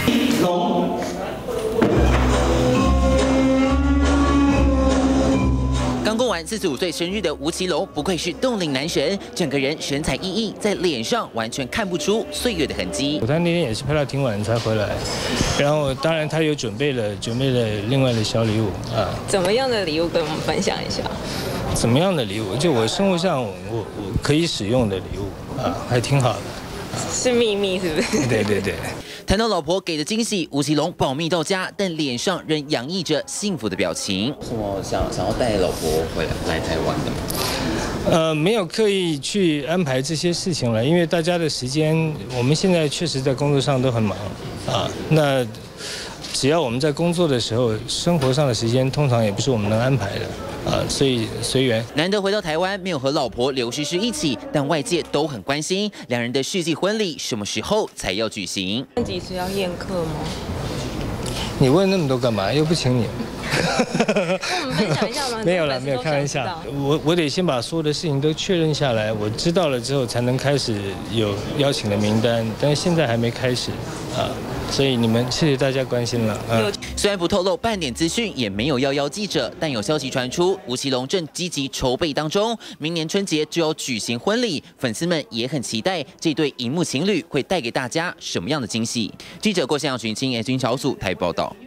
龙。 刚过完45岁生日的吴奇隆，不愧是冻龄男神，整个人神采奕奕，在脸上完全看不出岁月的痕迹。 他那天也是拍到挺晚才回来，然后当然他有准备了另外的小礼物啊。 怎么样的礼物跟我们分享一下？ 怎么样的礼物？就我生活上我可以使用的礼物啊，还挺好的。 是秘密是不是？ 对。 谈到老婆给的惊喜，吴奇隆保密到家，但脸上仍洋溢着幸福的表情。 什么想要带老婆回来台湾的吗？ 没有刻意去安排这些事情了，因为大家的时间，我们现在确实在工作上都很忙啊。那只要我们在工作的时候，生活上的时间通常也不是我们能安排的。 所以随缘。 难得回到台湾，没有和老婆刘诗诗一起，但外界都很关心两人的世纪婚礼什么时候才要举行？ 几时要宴客吗？ 你问那么多干嘛？又不请你。 我们分享一下吗？ 没有了，没有开玩笑。我得先把所有的事情都确认下来，我知道了之后才能开始有邀请的名单，但是现在还没开始啊。 所以你们谢谢大家关心了。 虽然不透露半点资讯，也没有邀记者，但有消息传出，吴奇隆正积极筹备当中，明年春节就要举行婚礼，粉丝们也很期待这对荧幕情侣会带给大家什么样的惊喜。记者郭向群、金小组台报道。